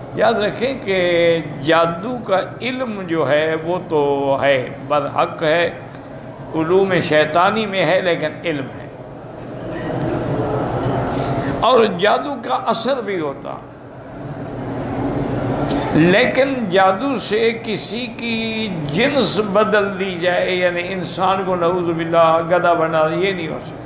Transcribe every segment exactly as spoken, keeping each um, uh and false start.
یاد رکھیں کہ جادو کا علم جو ہے وہ تو ہے، برحق ہے، علوم شیطانی میں ہے، لیکن علم ہے، اور جادو کا اثر بھی ہوتا، لیکن جادو سے کسی کی جنس بدل دی جائے، یعنی انسان کو نعوذ باللہ گدھا بنا دے، یہ نہیں ہو سکتا۔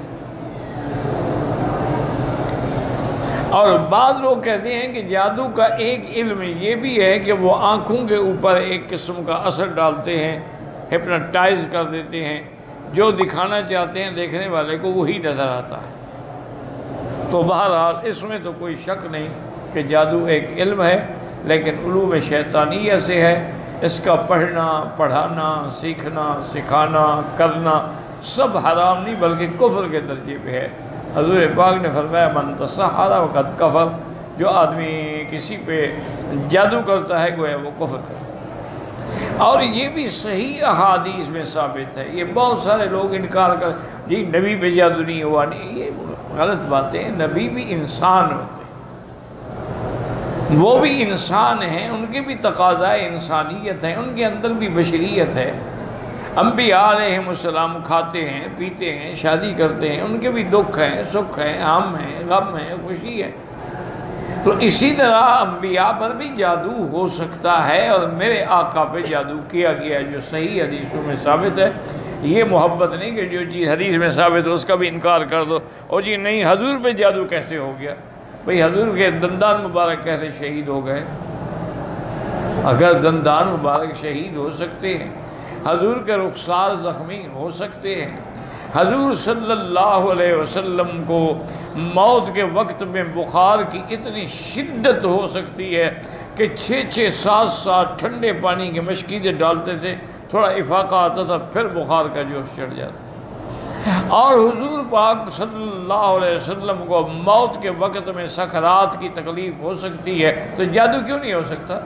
اور بعض لوگ کہتے ہیں کہ جادو کا ایک علم یہ بھی ہے کہ وہ آنکھوں کے اوپر ایک قسم کا اثر ڈالتے ہیں، ہپنوٹائز کر دیتے ہیں، جو دکھانا چاہتے ہیں دیکھنے والے کو وہی نظر آتا ہے۔ تو بہرحال اس میں تو کوئی شک نہیں کہ جادو ایک علم ہے، لیکن علوم شیطانیہ سے ہے۔ اس کا پڑھنا، پڑھانا، سیکھنا، سکھانا، کرنا سب حرام نہیں بلکہ کفر کے درجے پہ ہے۔ حضور پاک نے فرمایا من تسحر وقد کفر، جو آدمی کسی پہ جادو کرتا ہے گویا وہ کفر کرتا ہے۔ اور یہ بھی صحیح احادیث میں ثابت ہے۔ یہ بہت سارے لوگ انکار کر جی نبی پہ جادو نہیں ہوا، نہیں، یہ غلط باتیں ہیں۔ نبی بھی انسان ہوتے ہیں، وہ بھی انسان ہیں، ان کے بھی تقاضائے انسانیت ہیں، ان کے اندر بھی بشریت ہے۔ انبیاء علیہم السلام کھاتے ہیں، پیتے ہیں، شادی کرتے ہیں، ان کے بھی دکھ ہیں، سکھ ہیں، غم ہیں، غم ہیں، خوشی ہے۔ تو اسی طرح انبیاء پر بھی جادو ہو سکتا ہے، اور میرے آقا پہ جادو کیا گیا جو صحیح حدیثوں میں ثابت ہے۔ یہ محبت نہیں کہ جو چیز حدیث میں ثابت ہو اس کا بھی انکار کر دو، اور جی نہیں حضور پہ جادو کیسے ہو گیا؟ بھئی حضور کے دندان مبارک کیسے شہید ہو گئے؟ اگر دندان مبارک شہید ہو سکتے ہیں، حضور کے رخسار زخمی ہو سکتے ہیں، حضور صلی اللہ علیہ وسلم کو موت کے وقت میں بخار کی اتنی شدت ہو سکتی ہے کہ چھ چھ سات سات ٹھنڈے پانی کے مشکیزیں ڈالتے تھے، تھوڑا افاقہ آتا تھا پھر بخار کا جوش چڑھ جاتا، اور حضور پاک صلی اللہ علیہ وسلم کو موت کے وقت میں سکرات کی تکلیف ہو سکتی ہے، تو جادو کیوں نہیں ہو سکتا؟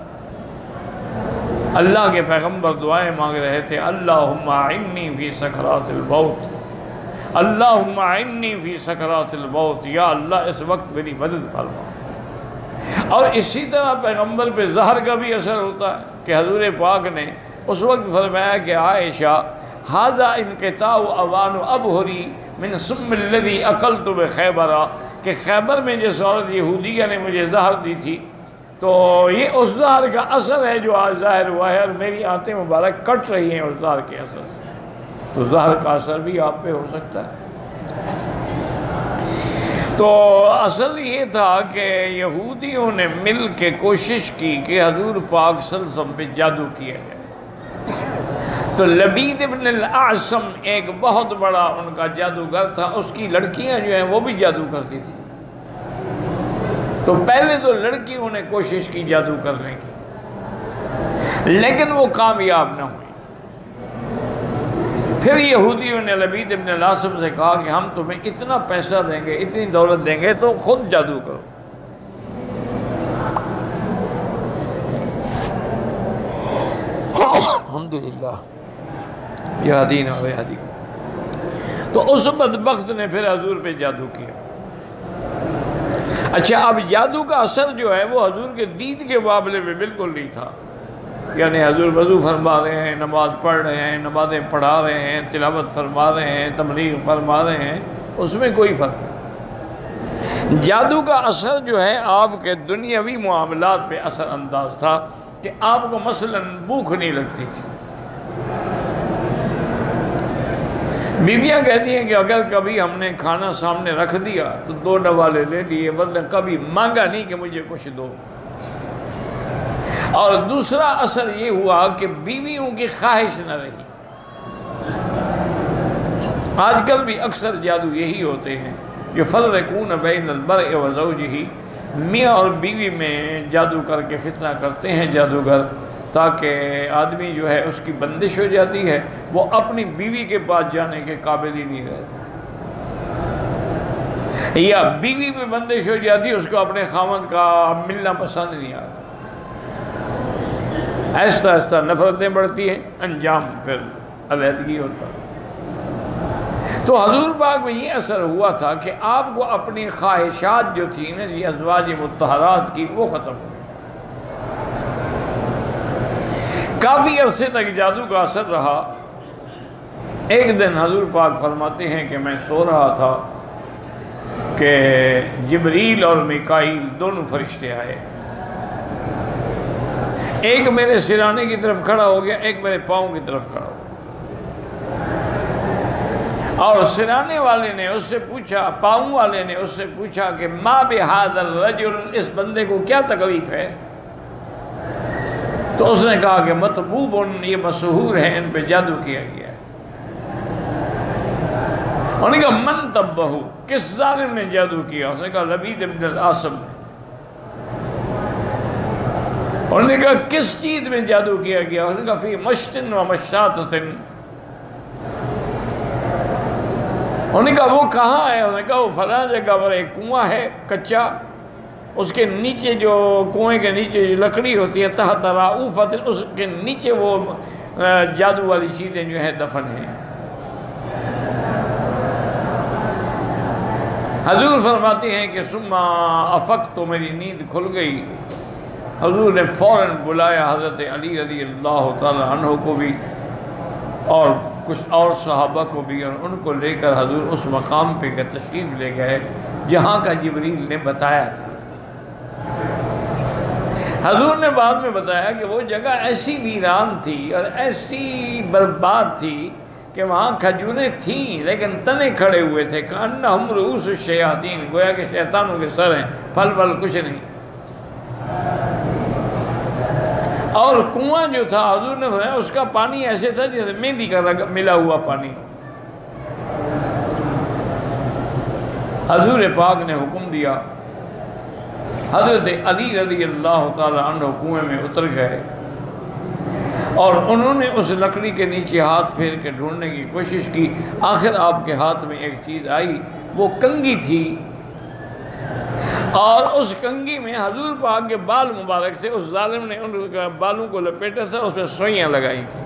اللہ کے پیغمبر دعائیں مانگ رہے تھے، اللہم اعنی فی سکرات الموت، اللہم اعنی فی سکرات الموت، یا اللہ اس وقت میری مدد فرما۔ اور اسی طرح پیغمبر پہ زہر کا بھی اثر ہوتا ہے کہ حضور پاک نے اس وقت فرمایا کہ عائشہ ھذا انقطاع اوان ابہری من سم الذی اکلت بخیبر، کہ خیبر میں جس عورت یہودیہ نے مجھے زہر دی تھی تو یہ اس زہر کا اثر ہے جو آج ظاہر ہوا ہے، اور میری آنتیں مبارک کٹ رہی ہیں اس زہر کے اثر سے۔ تو زہر کا اثر بھی آپ پہ ہو سکتا ہے۔ تو اصل یہ تھا کہ یہودیوں نے مل کے کوشش کی کہ حضور پاک صلی اللہ علیہ وسلم پہ جادو کیا جائے۔ تو لبید ابن الاعصم ایک بہت بڑا ان کا جادوگر تھا، اس کی لڑکیاں جو ہیں وہ بھی جادو کرتی تھیں۔ تو پہلے تو لڑکیوں نے کوشش کی جادو کرنے کی، لیکن وہ کامیاب نہ ہوئی۔ پھر یہودیوں نے لبید ابن الاعصم سے کہا کہ ہم تمہیں اتنا پیسہ دیں گے، اتنی دولت دیں گے، تو خود جادو کرو۔ الحمدللہ یہدینا و یہدیکم۔ تو اس بدبخت نے پھر حضور پہ جادو کیا۔ اچھا، اب جادو کا اثر جو ہے وہ حضور کے دین کے معاملے میں بالکل نہیں تھا، یعنی حضور وضو فرما رہے ہیں، نماز پڑھ رہے ہیں، نمازیں پڑھا رہے ہیں، تلاوت فرما رہے ہیں، تبلیغ فرما رہے ہیں، اس میں کوئی فرق نہیں۔ جادو کا اثر جو ہے آپ کے دنیاوی معاملات پہ اثر انداز تھا کہ آپ کو مثلا بھوک نہیں لگتی تھی۔ بیویاں کہتی ہیں کہ اگر کبھی ہم نے کھانا سامنے رکھ دیا تو دو نوالے لے لیے، ورنہ کبھی مانگا نہیں کہ مجھے کچھ دو۔ اور دوسرا اثر یہ ہوا کہ بیویوں کی خواہش نہ رہی۔ آج کل بھی اکثر جادو یہی ہوتے ہیں، یفرقون بین المرء وزوجہ، میاں اور بیوی میں جادو کر کے فتنہ کرتے ہیں جادوگر، تاکہ آدمی جو ہے اس کی بندش ہو جاتی ہے، وہ اپنی بیوی کے پاس جانے کے قابل ہی نہیں رہتا، یا بیوی پہ بندش ہو جاتی ہے، اس کو اپنے خاوند کا ملنا پسند نہیں آتا، ایسا ایسا نفرتیں بڑھتی ہیں، انجام پھر علیحدگی ہوتا ہے۔ تو حضور پاک میں یہ اثر ہوا تھا کہ آپ کو اپنی خواہشات جو تھیں نا یہ ازواج مطہرات کی، وہ ختم ہو گئی۔ کافی عرصے تک جادو کا اثر رہا۔ ایک دن حضور پاک فرماتے ہیں کہ میں سو رہا تھا کہ جبریل اور میکائیل دونوں فرشتے آئے، ایک میرے سرانے کی طرف کھڑا ہو گیا، ایک میرے پاؤں کی طرف کھڑا ہو گیا، اور سرانے والے نے اس سے پوچھا، پاؤں والے نے اس سے پوچھا کہ ما بہذا الرجل، اس بندے کو کیا تکلیف ہے؟ تو اس نے کہا کہ مطبوب، یہ مسحور ہیں، ان پہ جادو کیا گیا ہے۔ انہوں نے کہا من تبہ، کس ظالم نے جادو کیا؟ اس نے کہا لبید ابن العاصم نے۔ انہوں نے کہا کس چیز میں جادو کیا گیا؟ انہوں نے کہا فی مشتن و مشاتت۔ انہوں نے کہا وہ کہاں ہے؟ انہوں نے کہا وہ فلاں جگہ پر ایک کنواں ہے کچا، اس کے نیچے جو کنویں کے نیچے جو لکڑی ہوتی ہے تحت رعوفۃ، اس کے نیچے وہ جادو والی چیزیں جو ہیں دفن ہیں۔ حضور فرماتے ہیں کہ ثم افقت، تو میری نیند کھل گئی۔ حضور نے فوراً بلایا حضرت علی رضی اللہ تعالی عنہ کو بھی اور کچھ اور صحابہ کو بھی، اور ان کو لے کر حضور اس مقام پہ تشریف لے گئے جہاں کا جبریل نے بتایا تھا۔ حضور نے بعد میں بتایا کہ وہ جگہ ایسی ویران تھی اور ایسی برباد تھی کہ وہاں کھجوریں تھیں لیکن تنے کھڑے ہوئے تھے، کأنہم رؤوس الشیاطین، گویا کہ شیطانوں کے سر ہیں، پھل پھل کچھ نہیں۔ اور کنواں جو تھا حضور نے فرمایا اس کا پانی ایسے تھا جیسے مہندی کا ملا ہوا پانی ہو۔ حضور پاک نے حکم دیا، حضرت علی رضی اللہ تعالی عنہ کنویں میں اتر گئے اور انہوں نے اس لکڑی کے نیچے ہاتھ پھیر کے ڈھونڈنے کی کوشش کی۔ آخر آپ کے ہاتھ میں ایک چیز آئی، وہ کنگھی تھی، اور اس کنگھی میں حضور پاک کے بال مبارک تھے۔ اس ظالم نے ان بالوں کو لپیٹا تھا، اس میں سوئیاں لگائی تھیں۔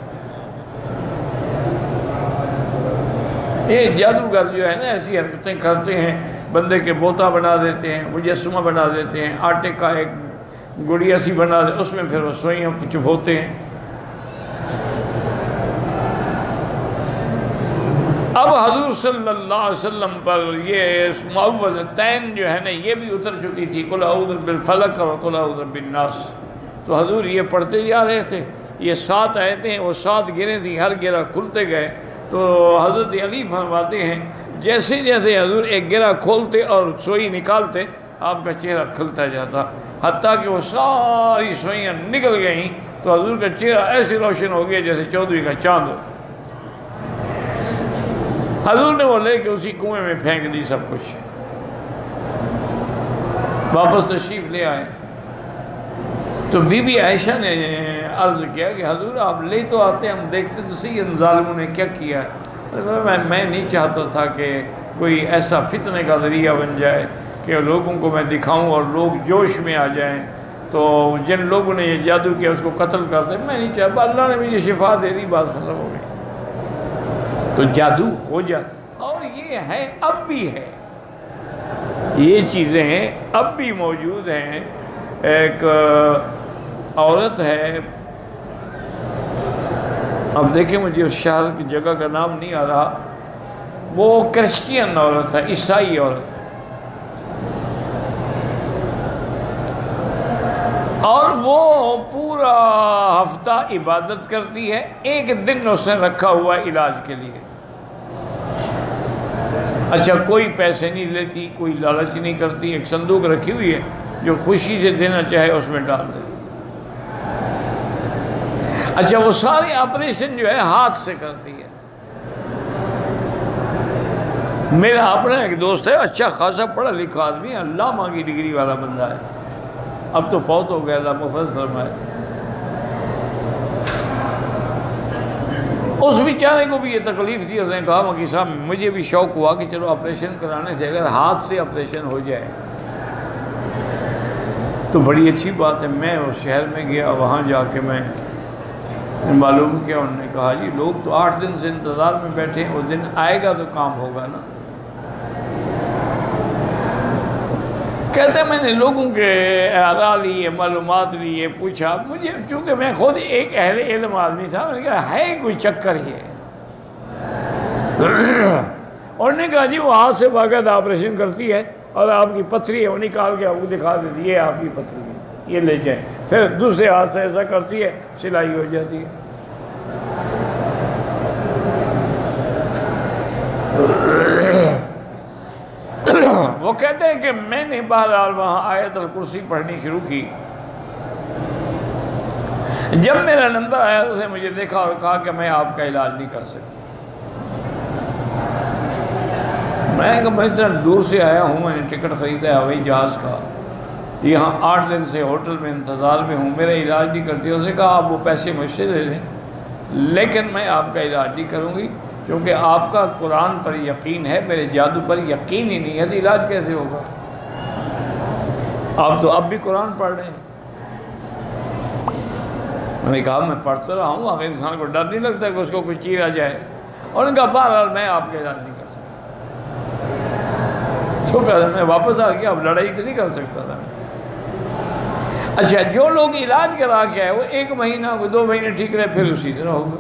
یہ جادوگر جو ہے نا ایسی حرکتیں کرتے ہیں، بندے کے بوتا بنا دیتے ہیں، مجسمہ بنا دیتے ہیں، آٹے کا ایک گڑیا سی بنا دے، اس میں پھر وہ سوئیاں چبھوتے ہیں۔ اب حضور صلی اللہ علیہ وسلم پر یہ معوذتین جو ہے نا یہ بھی اتر چکی تھی، قل اعوذ بالفلق اور قل اعوذ بالناس۔ تو حضور یہ پڑھتے جا رہے تھے، یہ سات آیتیں، وہ سات گریں تھیں، ہر گرہ کھلتے گئے۔ تو حضرت علی فرماتے ہیں جیسے جیسے حضور ایک گرہ کھولتے اور سوئی نکالتے، آپ کا چہرہ کھلتا جاتا، حتیٰ کہ وہ ساری سوئیاں نکل گئیں تو حضور کا چہرہ ایسے روشن ہو گیا جیسے چودھویں کا چاند ہو۔ حضور نے وہ لے کے اسی کنویں میں پھینک دی سب کچھ، واپس تشریف لے آئے۔ تو بی بی عائشہ نے عرض کیا کہ حضور آپ لے تو آتے، ہم دیکھتے تو صحیح ان ظالموں نے کیا کیا ہے۔ میں میں نہیں چاہتا تھا کہ کوئی ایسا فتنے کا ذریعہ بن جائے کہ لوگوں کو میں دکھاؤں اور لوگ جوش میں آ جائیں، تو جن لوگوں نے یہ جادو کیا اس کو قتل کر دیں، میں نہیں چاہتا۔ اللہ نے مجھے شفا دے دی، بات ختم ہو گئی۔ تو جادو ہو جاتا، اور یہ ہے اب بھی ہے، یہ چیزیں اب بھی موجود ہیں۔ ایک عورت ہے، اب دیکھیں مجھے اس شہر کی جگہ کا نام نہیں آ رہا، وہ کرسچین عورت ہے، عیسائی عورت ہے، اور وہ پورا ہفتہ عبادت کرتی ہے، ایک دن اس نے رکھا ہوا علاج کے لیے۔ اچھا کوئی پیسے نہیں لیتی، کوئی لالچ نہیں کرتی، ایک صندوق رکھی ہوئی ہے جو خوشی سے دینا چاہے اس میں ڈال دے۔ اچھا وہ سارے آپریشن جو ہے ہاتھ سے کرتی ہے۔ میرا اپنا ایک دوست ہے، اچھا خاصا پڑھا لکھا آدمی، علامہ کی ڈگری والا بندہ ہے، اب تو فوت ہو گیا، اللہ مغفرت فرمائے۔ اس بیچارے کو بھی یہ تکلیف تھی، اس نے کہا مکی صاحب مجھے بھی شوق ہوا کہ چلو آپریشن کرانے سے اگر ہاتھ سے آپریشن ہو جائے تو بڑی اچھی بات ہے۔ میں اس شہر میں گیا، وہاں جا کے میں معلوم کیا، انہوں نے کہا جی لوگ تو آٹھ دن سے انتظار میں بیٹھے ہیں، وہ دن آئے گا تو کام ہوگا نا۔ کہتے ہیں میں نے لوگوں کے آراء لیے، معلومات لیے، پوچھا، مجھے چونکہ میں خود ایک اہل علم آدمی تھا، میں نے کہا ہے کوئی چکر یہ؟ اور نے کہا جی وہ ہاتھ سے باقاعدہ آپریشن کرتی ہے اور آپ کی پتھری ہے وہ نکال کے آپ کو دکھا دیتی ہے، یہ آپ کی پتھری ہے، یہ لے جائیں، پھر دوسرے ہاتھ سے ایسا کرتی ہے، سلائی ہو جاتی ہے۔ وہ کہتے ہیں کہ میں نے بہرحال وہاں آیت الکرسی پڑھنی شروع کی۔ جب میرا نمبر آیا اس نے مجھے دیکھا اور کہا کہ میں آپ کا علاج نہیں کر سکتی۔ میں کہ میں اتنا دور سے آیا ہوں، میں نے ٹکٹ خریدا ہے ہوائی جہاز کا، یہاں آٹھ دن سے ہوٹل میں انتظار میں ہوں، میرا علاج نہیں کرتی۔ اس نے کہا آپ وہ پیسے مجھ سے لے لیں لیکن میں آپ کا علاج نہیں کروں گی، کیونکہ آپ کا قرآن پر یقین ہے، میرے جادو پر یقین ہی نہیں ہے، تو علاج کیسے ہوگا؟ آپ تو اب بھی قرآن پڑھ رہے ہیں۔ میں نے کہا میں پڑھتا رہا ہوں، اگر انسان کو ڈر نہیں لگتا کہ اس کو کوئی چیز آ جائے؟ اور نے کہا بہرحال میں آپ کا علاج نہیں کر سکتا۔ تو کہا میں واپس آ گیا، اب لڑائی تو نہیں کر سکتا تھا۔ اچھا، جو لوگ علاج کرا کے آئے وہ ایک مہینہ کو دو مہینے ٹھیک رہے، پھر اسی طرح ہوگا،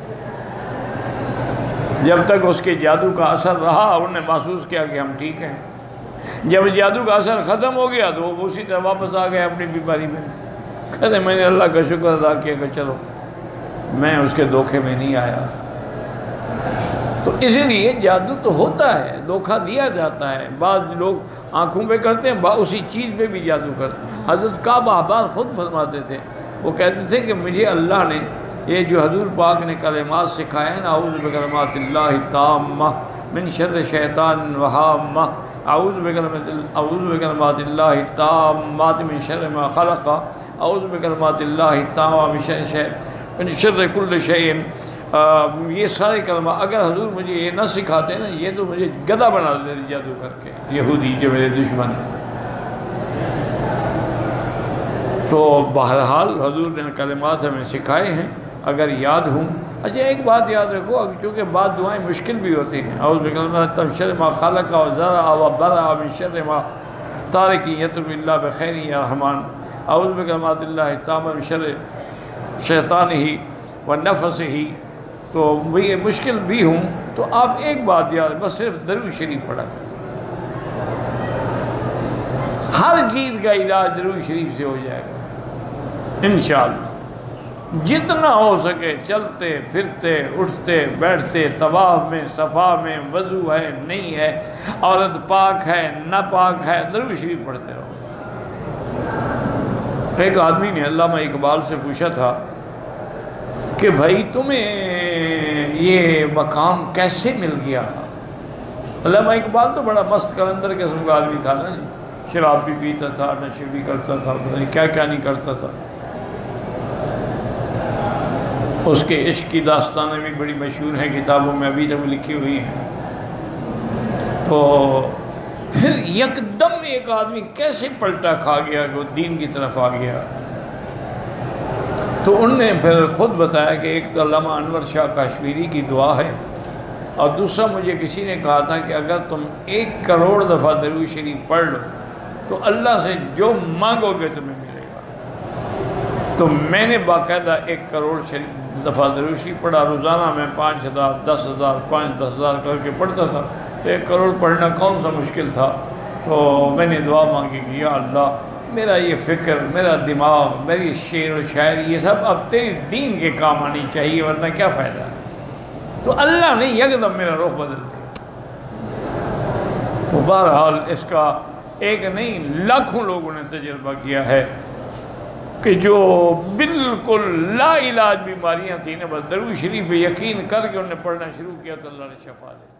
جب تک اس کے جادو کا اثر رہا انہوں نے محسوس کیا کہ ہم ٹھیک ہیں۔ جب جادو کا اثر ختم ہو گیا تو وہ اسی طرح واپس آ گئے اپنی بیماری میں۔ کہتے میں نے اللہ کا شکر ادا کیا کہ چلو میں اس کے دھوکے میں نہیں آیا۔ تو اسی لیے جادو تو ہوتا ہے، دھوکہ دیا جاتا ہے، بعض لوگ آنکھوں پہ کرتے ہیں، بعض اسی چیز پہ بھی جادو کرتے ہیں۔ حضرت کعب احبار خود فرماتے تھے، وہ کہتے تھے کہ مجھے اللہ نے یہ جو حضور پاک نے کلمات سکھائے ہیں، اعوذ بکلمات اللہ التامہ من شر شیطان وہامہ، اعوذ بکلمات اعوذ بکلمات اللہ التامات من شر ما خلق، اعوذ بکلمات اللہ التامہ من شر شیء من شر کل شیء، یہ سارے کلمات اگر حضور مجھے یہ نہ سکھاتے نا، یہ تو مجھے گدھا بنا دیتے جادو کر کے یہودی جو میرے دشمن ہیں۔ تو بہرحال حضور نے کلمات ہمیں سکھائے ہیں اگر یاد ہوں۔ اچھا ایک بات یاد رکھو، چونکہ بعض دعائیں مشکل بھی ہوتی ہیں، اعوذ بکلمات من شر ما خلق و ذرا و برا من شر ما تارک یترک اللہ بخیر یا رحمان، اعوذ بکلمات اللہ التامہ من شر شیطانہ و نفسہ۔ تو وہ مشکل بھی ہوں تو آپ ایک بات یاد، بس صرف درود شریف پڑھا کریں، ہر چیز کا علاج درود شریف سے ہو جائے گا انشاءاللہ۔ جتنا ہو سکے چلتے پھرتے اٹھتے بیٹھتے، طواف میں صفا میں، وضو ہے نہیں ہے، عورت پاک ہے نہ پاک ہے، درود شریف پڑھتے رہو۔ ایک آدمی نے علامہ اقبال سے پوچھا تھا کہ بھائی تمہیں یہ مقام کیسے مل گیا؟ علامہ اقبال تو بڑا مست کلندر قسم کا آدمی تھا نا جی، شراب بھی پیتا تھا، نشے بھی کرتا تھا، پتہ نہیں کیا کیا نہیں کرتا تھا۔ اس کے عشق کی داستانیں بھی بڑی مشہور ہیں، کتابوں میں ابھی تک لکھی ہوئی ہیں۔ تو پھر یکدم ایک آدمی کیسے پلٹا کھا گیا کہ وہ دین کی طرف آ گیا؟ تو انہوں نے پھر خود بتایا کہ ایک تو علامہ انور شاہ کشمیری کی دعا ہے، اور دوسرا مجھے کسی نے کہا تھا کہ اگر تم ایک کروڑ دفعہ درود شریف پڑھ لو تو اللہ سے جو مانگو گے تمہیں ملے گا۔ تو میں نے باقاعدہ ایک کروڑ دفعہ درود شریف پڑھا، روزانہ میں پانچ ہزار دس ہزار پانچ دس ہزار کر کے پڑھتا تھا، تو ایک کروڑ پڑھنا کون سا مشکل تھا۔ تو میں نے دعا مانگی کہ یا اللہ میرا یہ فکر، میرا دماغ، میری شعر و شاعری یہ سب اب تیری دین کے کام آنی چاہیے، ورنہ کیا فائدہ ہے۔ تو اللہ نے یکدم میرا رخ بدل دیا۔ تو بہرحال اس کا ایک نہیں لاکھوں لوگوں نے تجربہ کیا ہے کہ جو بالکل لا علاج بیماریاں تھیں نا، بس درود شریف پہ یقین کر کے انہوں نے پڑھنا شروع کیا تو اللہ نے شفا دی۔